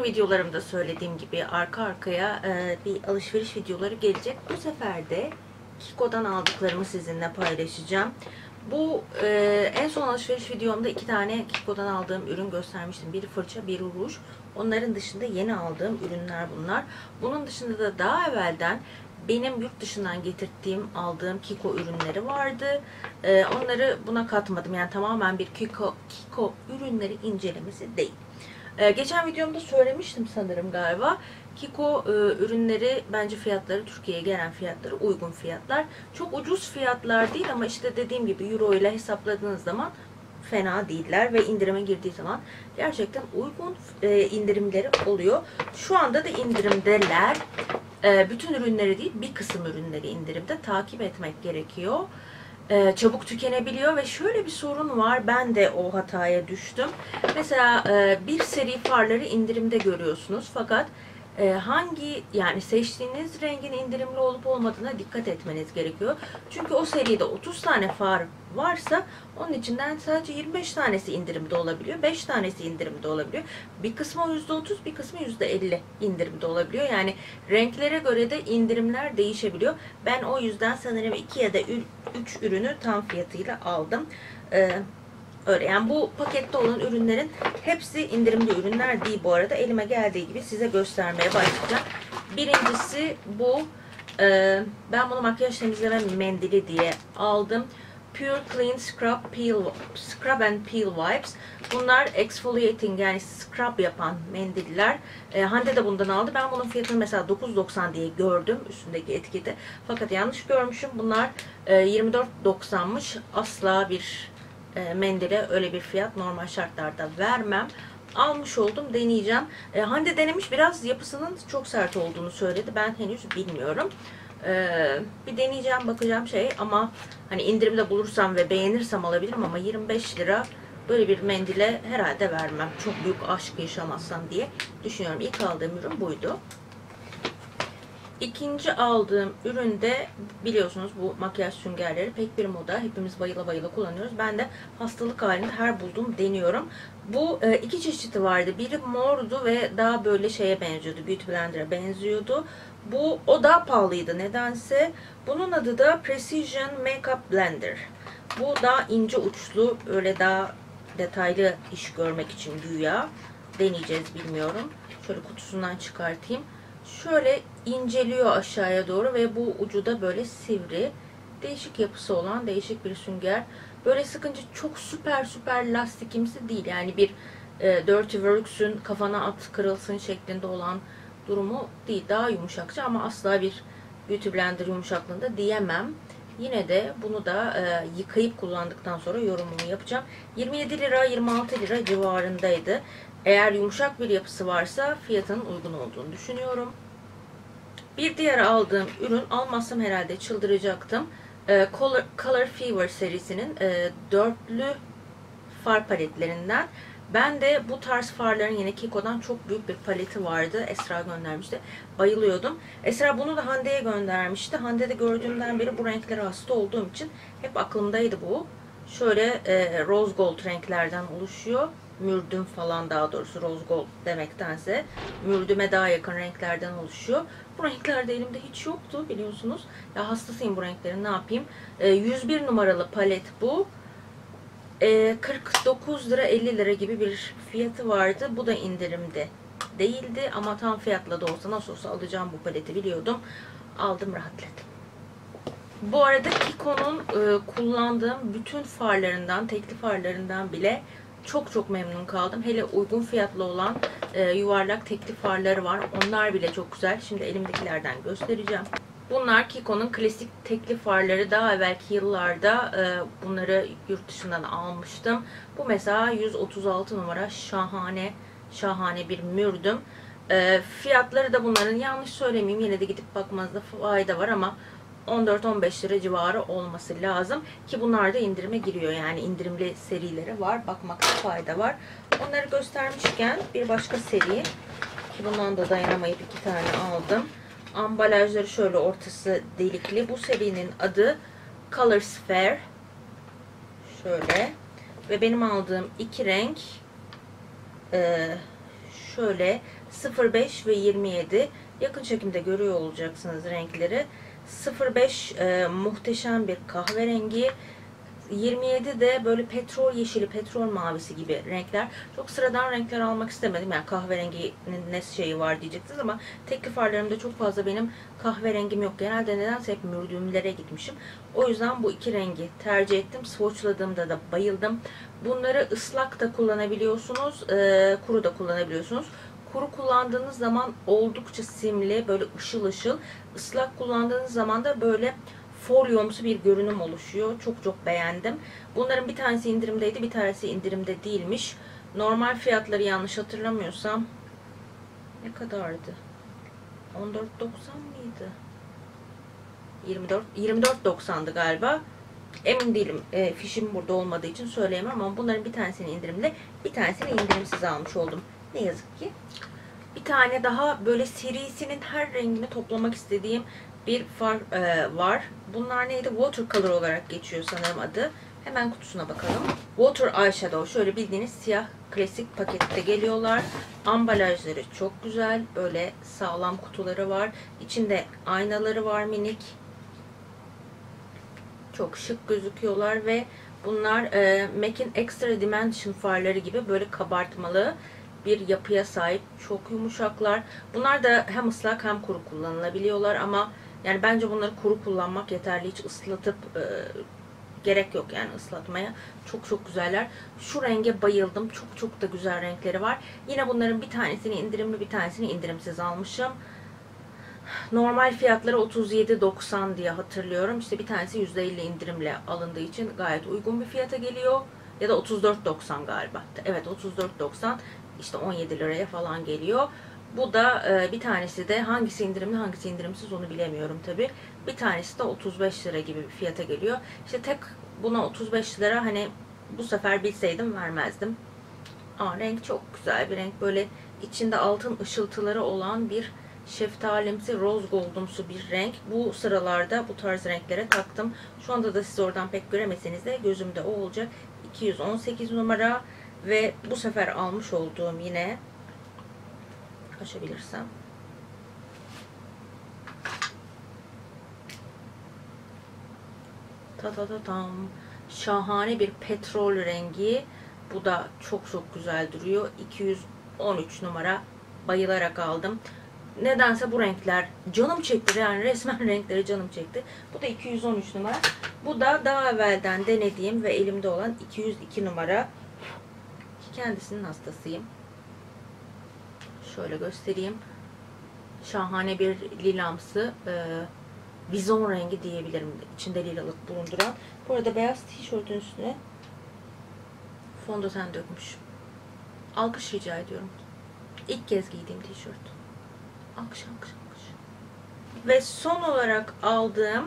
videolarımda söylediğim gibi arka arkaya bir alışveriş videoları gelecek. Bu sefer de Kiko'dan aldıklarımı sizinle paylaşacağım. Bu en son alışveriş videomda 2 tane Kiko'dan aldığım ürün göstermiştim. Biri fırça, biri ruj. Onların dışında yeni aldığım ürünler bunlar. Bunun dışında da daha evvelden benim yurt dışından getirdiğim, aldığım Kiko ürünleri vardı. Onları buna katmadım. Yani tamamen bir Kiko ürünleri incelemesi değil. Geçen videomda söylemiştim sanırım galiba. Kiko ürünleri bence fiyatları, Türkiye'ye gelen fiyatları uygun fiyatlar. Çok ucuz fiyatlar değil ama işte dediğim gibi euro ile hesapladığınız zaman fena değiller ve indirime girdiği zaman gerçekten uygun indirimleri oluyor. Şu anda da indirimdeler. Bütün ürünleri değil, bir kısım ürünleri indirimde, takip etmek gerekiyor. Çabuk tükenebiliyor ve şöyle bir sorun var. Ben de o hataya düştüm. Mesela bir seri farları indirimde görüyorsunuz. Fakat yani seçtiğiniz rengin indirimli olup olmadığına dikkat etmeniz gerekiyor. Çünkü o seride 30 tane far varsa onun içinden sadece 25 tanesi indirimde olabiliyor. 5 tanesi indirimde olabiliyor. Bir kısmı %30, bir kısmı %50 indirimde olabiliyor. Yani renklere göre de indirimler değişebiliyor. Ben o yüzden sanırım 2 ya da 3 ürünü tam fiyatıyla aldım. Öyle yani bu pakette olan ürünlerin hepsi indirimli ürünler değil bu arada. Elime geldiği gibi size göstermeye başlayacağım. Birincisi bu. Ben bunu makyaj temizleme mendili diye aldım. Pure Clean Scrub and Peel Wipes. Bunlar exfoliating yani scrub yapan mendiller. Hande de bundan aldı. Ben bunun fiyatını mesela 9.90 diye gördüm üstündeki etiketi. Fakat yanlış görmüşüm. Bunlar 24.90'mış. Asla bir mendile öyle bir fiyat normal şartlarda vermem. Almış oldum, deneyeceğim. Hande denemiş, biraz yapısının çok sert olduğunu söyledi. Ben henüz bilmiyorum. Bir deneyeceğim, bakacağım ama hani indirimde bulursam ve beğenirsem alabilirim ama 25 lira böyle bir mendile herhalde vermem. Çok büyük aşk yaşamazsam diye düşünüyorum. İlk aldığım ürün buydu. İkinci aldığım ürün de biliyorsunuz bu makyaj süngerleri pek bir moda. Hepimiz bayıla bayıla kullanıyoruz. Ben de hastalık halinde her bulduğum deniyorum. Bu iki çeşidi vardı. Biri mordu ve daha böyle şeye benziyordu. Beauty Blender'a benziyordu. O daha pahalıydı nedense. Bunun adı da Precision Makeup Blender. Bu daha ince uçlu, öyle daha detaylı iş görmek için güya. Deneyeceğiz, bilmiyorum. Şöyle kutusundan çıkartayım. Şöyle inceliyor aşağıya doğru ve bu ucu da böyle sivri. Değişik yapısı olan değişik bir sünger. Böyle sıkınca çok süper lastikimsi değil. Yani bir Dirty Works'ün kafana at kırılsın şeklinde olan durumu değil. Daha yumuşakça ama asla bir Beauty Blender yumuşaklığında diyemem. Yine de bunu da yıkayıp kullandıktan sonra yorumumu yapacağım. 27 lira 26 lira civarındaydı. Eğer yumuşak bir yapısı varsa fiyatının uygun olduğunu düşünüyorum. Bir diğer aldığım ürün, almazsam herhalde çıldıracaktım. Color Fever serisinin dörtlü far paletlerinden. Ben de bu tarz farların yine Kiko'dan çok büyük bir paleti vardı. Esra göndermişti. Bayılıyordum. Esra bunu da Hande'ye göndermişti. Hande'de gördüğümden beri bu renklere hasta olduğum için hep aklımdaydı bu. Şöyle rose gold renklerden oluşuyor. Mürdüm falan, daha doğrusu rose gold demektense mürdüme daha yakın renklerden oluşuyor. Bu renkler de elimde hiç yoktu biliyorsunuz. Ya hastasıyım bu renklerin, ne yapayım. 101 numaralı palet bu. 49 lira 50 lira gibi bir fiyatı vardı. Bu da indirimde değildi ama tam fiyatla da olsa nasıl olsa alacağım bu paleti biliyordum. Aldım, rahatladım. Bu arada Kiko'nun kullandığım bütün farlarından, tekli farlarından bile çok memnun kaldım. Hele uygun fiyatlı olan yuvarlak tekli farları var. Onlar bile çok güzel. Şimdi elimdekilerden göstereceğim. Bunlar Kiko'nun klasik tekli farları. Daha evvelki yıllarda bunları yurt dışından almıştım. Bu mesela 136 numara, şahane bir mürdüm. Fiyatları da bunların, yanlış söylemeyeyim, yine de gidip bakmanızda fayda var ama 14-15 lira civarı olması lazım ki bunlar da indirime giriyor. Yani indirimli serileri var. Bakmakta fayda var. Onları göstermişken bir başka seri ki bundan da dayanamayıp 2 tane aldım. Ambalajları şöyle ortası delikli. Bu serinin adı Color Sphere. Şöyle. Ve benim aldığım 2 renk şöyle 05 ve 27. Yakın çekimde görüyor olacaksınız renkleri. 05 muhteşem bir kahverengi. 27 de böyle petrol yeşili, petrol mavisi gibi renkler. Çok sıradan renkler almak istemedim. Yani kahverenginin ne şeyi var diyeceksiniz ama tekli farlarımda çok fazla benim kahverengim yok. Genelde nedense hep mürdümlere gitmişim. O yüzden bu iki rengi tercih ettim. Swatchladığımda da bayıldım. Bunları ıslak da kullanabiliyorsunuz, kuru da kullanabiliyorsunuz. Kuru kullandığınız zaman oldukça simli, böyle ışıl ışıl. Islak kullandığınız zaman da böyle folyomsu bir görünüm oluşuyor. Çok çok beğendim. Bunların bir tanesi indirimdeydi, bir tanesi indirimde değilmiş. Normal fiyatları yanlış hatırlamıyorsam ne kadardı? 14.90 mıydı? 24.90'dı galiba. Emin değilim. Fişim burada olmadığı için söyleyemem ama bunların bir tanesini indirimde, bir tanesini indirimsiz almış oldum. Ne yazık ki. Bir tane daha böyle serisinin her rengini toplamak istediğim bir far var. Bunlar neydi? Watercolor olarak geçiyor sanırım adı. Hemen kutusuna bakalım. Water Eyeshadow. Şöyle bildiğiniz siyah klasik pakette geliyorlar. Ambalajları çok güzel. Böyle sağlam kutuları var. İçinde aynaları var minik. Çok şık gözüküyorlar ve bunlar MAC'in Extra Dimension farları gibi böyle kabartmalı bir yapıya sahip. Çok yumuşaklar. Bunlar da hem ıslak hem kuru kullanılabiliyorlar ama yani bence bunları kuru kullanmak yeterli. Hiç ıslatıp gerek yok yani ıslatmaya. Çok çok güzeller. Şu renge bayıldım. Çok çok da güzel renkleri var. Yine bunların bir tanesini indirimli, bir tanesini indirimsiz almışım. Normal fiyatları 37.90 diye hatırlıyorum. İşte bir tanesi %50 indirimle alındığı için gayet uygun bir fiyata geliyor. Ya da 34.90 galiba. Evet 34.90. İşte 17 liraya falan geliyor. Bu da bir tanesi de hangisi indirimli hangisi indirimsiz onu bilemiyorum tabi. Bir tanesi de 35 lira gibi bir fiyata geliyor. İşte tek buna 35 lira hani bu sefer bilseydim vermezdim. Renk çok güzel bir renk. Böyle içinde altın ışıltıları olan bir şeftalimsi, rose goldumsu bir renk. Bu sıralarda bu tarz renklere taktım. Şu anda da siz oradan pek göremeseniz de gözümde o olacak. 218 numara ve bu sefer almış olduğum yine açabilirsem tam şahane bir petrol rengi. Bu da çok çok güzel duruyor. 213 numara. Bayılarak aldım. Nedense bu renkler canım çekti. Yani resmen renkleri canım çekti. Bu da 213 numara. Bu da daha evvelden denediğim ve elimde olan 202 numara. Kendisinin hastasıyım. Şöyle göstereyim. Şahane bir lilamsı vizon rengi diyebilirim. İçinde lilalık bulunduran. Bu arada beyaz tişörtün üstüne fondöten dökmüş. Alkış rica ediyorum. İlk kez giydiğim tişört. Alkış alkış alkış. Ve son olarak aldığım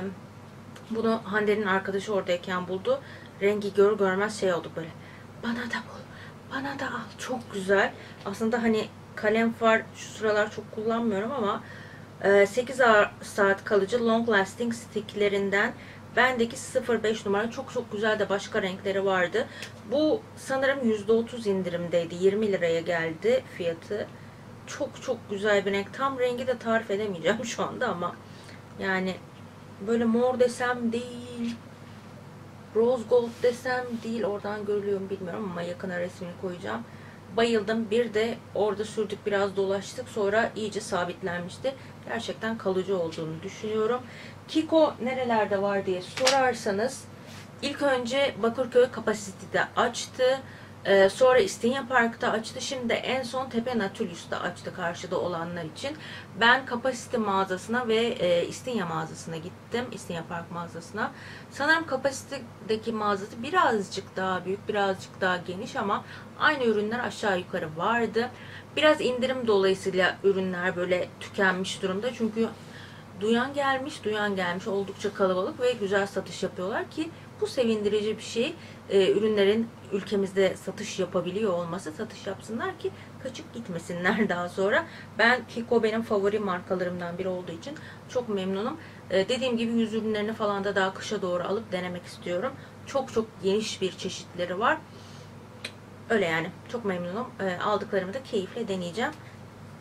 bunu Hande'nin arkadaşı oradayken buldu. Rengi görür görmez şey oldu böyle. Bana da bul. Bana da al. Çok güzel. Aslında hani kalem far şu sıralar çok kullanmıyorum ama 8 saat kalıcı long lasting sticklerinden bendeki 05 numara çok çok güzel de başka renkleri vardı. Bu sanırım %30 indirimdeydi. 20 liraya geldi fiyatı. Çok çok güzel bir renk. Tam rengi de tarif edemeyeceğim şu anda ama yani böyle mor desem değil, rose gold desem değil. Oradan görülüyor mu bilmiyorum ama yakına resmini koyacağım. Bayıldım. Bir de orada sürdük, biraz dolaştık. Sonra iyice sabitlenmişti. Gerçekten kalıcı olduğunu düşünüyorum. Kiko nerelerde var diye sorarsanız ilk önce Bakırköy Kapasite'de açtı. Sonra İstinye Park'ta açtı. Şimdi en son Tepe Natulius'ta açtı karşıda olanlar için. Ben Kapasite mağazasına ve İstinye mağazasına gittim. İstinye Park mağazasına. Sanırım Kapasite'deki mağazası birazcık daha büyük, birazcık daha geniş ama aynı ürünler aşağı yukarı vardı. Biraz indirim dolayısıyla ürünler böyle tükenmiş durumda. Çünkü duyan gelmiş oldukça kalabalık ve güzel satış yapıyorlar ki bu sevindirici bir şey. Ürünlerin ülkemizde satış yapabiliyor olması, satış yapsınlar ki kaçıp gitmesinler daha sonra. Kiko benim favori markalarımdan biri olduğu için çok memnunum. Dediğim gibi yüz ürünlerini falan da daha kışa doğru alıp denemek istiyorum. Çok çok geniş bir çeşitleri var. Öyle yani çok memnunum. Aldıklarımı da keyifle deneyeceğim.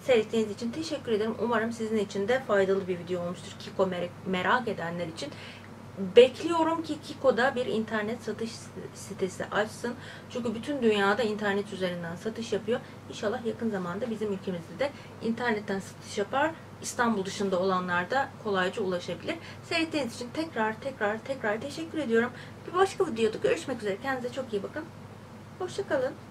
Seyrettiğiniz için teşekkür ederim. Umarım sizin için de faydalı bir video olmuştur. Kiko merak edenler için. Bekliyorum ki Kiko'da bir internet satış sitesi açsın. Çünkü bütün dünyada internet üzerinden satış yapıyor. İnşallah yakın zamanda bizim ülkemizde de internetten satış yapar. İstanbul dışında olanlar da kolayca ulaşabilir. Seyrettiğiniz için tekrar teşekkür ediyorum. Bir başka videoda görüşmek üzere. Kendinize çok iyi bakın. Hoşça kalın.